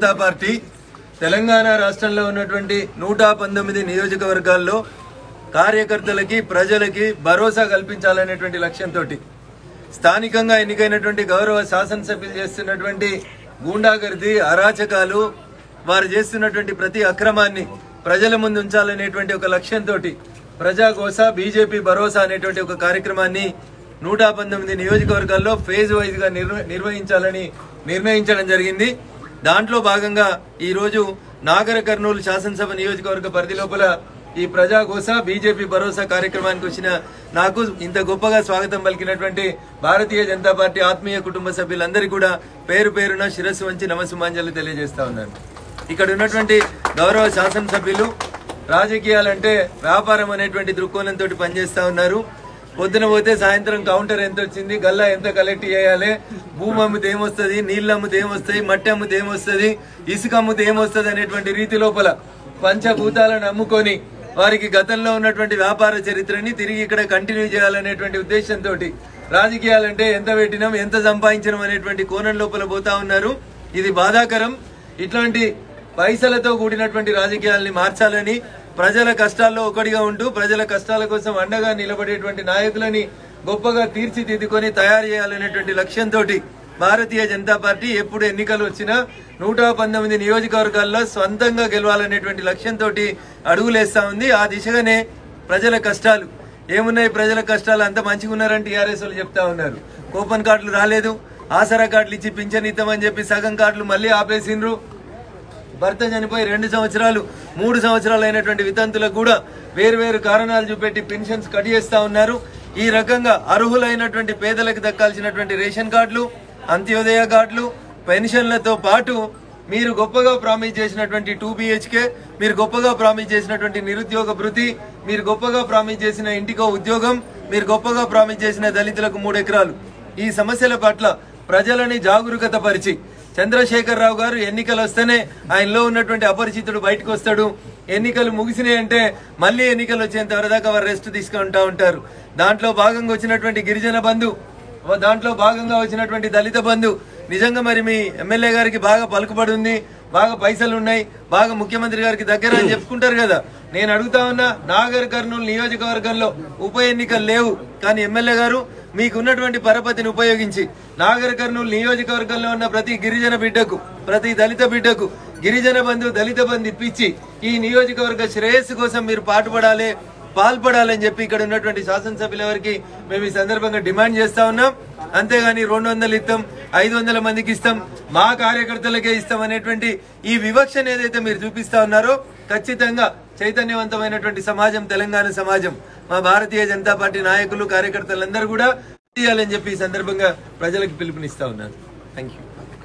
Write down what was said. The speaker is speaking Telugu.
జనతా పార్టీ తెలంగాణ రాష్ట్రంలో ఉన్నటువంటి 119 నియోజకవర్గాల్లో కార్యకర్తలకి ప్రజలకి భరోసా కల్పించాలనేటువంటి లక్ష్యంతో స్థానికంగా ఎన్నికైనటువంటి గౌరవ శాసనసభ్యులు చేస్తున్నటువంటి గూండాగర్ది అరాచకాలు వారు చేస్తున్నటువంటి ప్రతి అక్రమాన్ని ప్రజల ముందు ఉంచాలనేటువంటి ఒక లక్ష్యంతో ప్రజాకోస బీజేపీ భరోసా అనేటువంటి ఒక కార్యక్రమాన్ని 119 నియోజకవర్గాల్లో ఫేజ్ వైజ్ గా నిర్వహించాలని నిర్ణయించడం జరిగింది. దాంట్లో భాగంగా ఈ రోజు నాగర్ కర్నూలు శాసనసభ నియోజకవర్గ పరిధి లోపల ఈ ప్రజాకోస బీజేపీ భరోసా కార్యక్రమానికి వచ్చిన నాకు ఇంత గొప్పగా స్వాగతం పలికినటువంటి భారతీయ జనతా పార్టీ ఆత్మీయ కుటుంబ సభ్యులందరికీ కూడా పేరు పేరున శిరస్సు వంచి నమస్సుమాంజలి తెలియజేస్తా ఉన్నాను. ఇక్కడ ఉన్నటువంటి గౌరవ శాసనసభ్యులు రాజకీయాలంటే వ్యాపారం అనేటువంటి దృక్కోణంతో పనిచేస్తా ఉన్నారు. పొద్దున పోతే సాయంత్రం కౌంటర్ ఎంత వచ్చింది, గల్లా ఎంత కలెక్ట్ చేయాలి, భూమి అమ్మితే ఏమొస్తుంది, నీళ్ళు అమ్మితే ఏమొస్తాయి, మట్టి అమ్మితే ఏమొస్తుంది, ఇసుక అమ్మితే ఏమొస్తుంది అనేటువంటి రీతి లోపల పంచభూతాలను అమ్ముకొని వారికి గతంలో ఉన్నటువంటి వ్యాపార చరిత్రని తిరిగి ఇక్కడ కంటిన్యూ చేయాలనేటువంటి ఉద్దేశంతో రాజకీయాలంటే ఎంత పెట్టినాం ఎంత సంపాదించడం అనేటువంటి కోణం లోపల పోతా ఉన్నారు. ఇది బాధాకరం. ఇట్లాంటి పైసలతో కూడినటువంటి రాజకీయాలని మార్చాలని ప్రజల కష్టాల్లో ఒకటిగా ఉంటూ ప్రజల కష్టాల కోసం అండగా నిలబడేటువంటి నాయకులని గొప్పగా తీర్చిదిద్దుకొని తయారు చేయాలనేటువంటి లక్ష్యంతో భారతీయ జనతా పార్టీ ఎప్పుడు ఎన్నికలు వచ్చినా 119 నియోజకవర్గాల్లో స్వంతంగా గెలవాలనేటువంటి లక్ష్యంతో అడుగులేస్తా ఉంది. ఆ దిశగానే ప్రజల కష్టాలు ఏమున్నాయి, ప్రజల కష్టాలు అంత మంచిగా ఉన్నారని టీఆర్ఎస్ వాళ్ళు చెప్తా ఉన్నారు. కూపన్ కార్డులు రాలేదు, ఆసరా కార్డులు ఇచ్చి పింఛన్ ఇస్తామని చెప్పి సగం కార్డులు మళ్ళీ ఆపేసిండ్రు. భర్త చనిపోయి 2 సంవత్సరాలు 3 సంవత్సరాలు అయినటువంటి వితంతులకు కూడా వేరు కారణాలు చూపెట్టి పెన్షన్స్ కట్ చేస్తా ఉన్నారు. ఈ రకంగా అర్హులైనటువంటి పేదలకు దక్కాల్సినటువంటి రేషన్ కార్డులు, అంత్యోదయ కార్డులు, పెన్షన్లతో పాటు మీరు గొప్పగా ప్రామిస్ చేసినటువంటి 2 BHK, మీరు గొప్పగా ప్రామిస్ చేసినటువంటి నిరుద్యోగ భృతి, మీరు గొప్పగా ప్రామిస్ చేసిన ఇంటికో ఉద్యోగం, మీరు గొప్పగా ప్రామిస్ చేసిన దళితులకు 3 ఎకరాలు, ఈ సమస్యల పట్ల ప్రజలని జాగరూకత పరిచి చంద్రశేఖరరావు గారు ఎన్నికలు వస్తేనే ఆయనలో ఉన్నటువంటి అపరిచితుడు బయటకు వస్తాడు. ఎన్నికలు ముగిసినాయంటే మళ్ళీ ఎన్నికలు వచ్చేంత వరదాకా వారు రెస్ట్ తీసుకుంటా ఉంటారు. దాంట్లో భాగంగా వచ్చినటువంటి గిరిజన బంధు, దాంట్లో భాగంగా వచ్చినటువంటి దళిత బంధు, నిజంగా మరి మీ ఎమ్మెల్యే గారికి బాగా పలుకుబడి ఉంది, బాగా పైసలు ఉన్నాయి, బాగా ముఖ్యమంత్రి గారికి దగ్గర అని చెప్పుకుంటారు కదా. నేను అడుగుతా ఉన్నా, నాగర్ కర్నూలు నియోజకవర్గంలో ఉప ఎన్నికలు లేవు, కానీ ఎమ్మెల్యే గారు మీకున్నటువంటి పరపతిని ఉపయోగించి నాగర్ కర్నూలు నియోజకవర్గంలో ఉన్న ప్రతి గిరిజన బిడ్డకు, ప్రతి దళిత బిడ్డకు గిరిజన బంధు దళిత బంధు ఇప్పించి ఈ నియోజకవర్గ శ్రేయస్సు కోసం మీరు పాల్పడాలని చెప్పి ఇక్కడ ఉన్నటువంటి శాసనసభ్యుల వారికి మేము ఈ సందర్భంగా డిమాండ్ చేస్తా ఉన్నాం. అంతేగాని 200 ఇస్తాం, 500 మందికి ఇస్తాం, మా కార్యకర్తలకే ఇస్తాం అనేటువంటి ఈ వివక్షను ఏదైతే మీరు చూపిస్తా ఉన్నారో ఖచ్చితంగా చైతన్యవంతమైనటువంటి సమాజం తెలంగాణ సమాజం, మా భారతీయ జనతా పార్టీ నాయకులు కార్యకర్తలందరూ కూడా చేయాలని చెప్పి ఈ సందర్భంగా ప్రజలకు పిలుపునిస్తా ఉన్నాను. Thank you.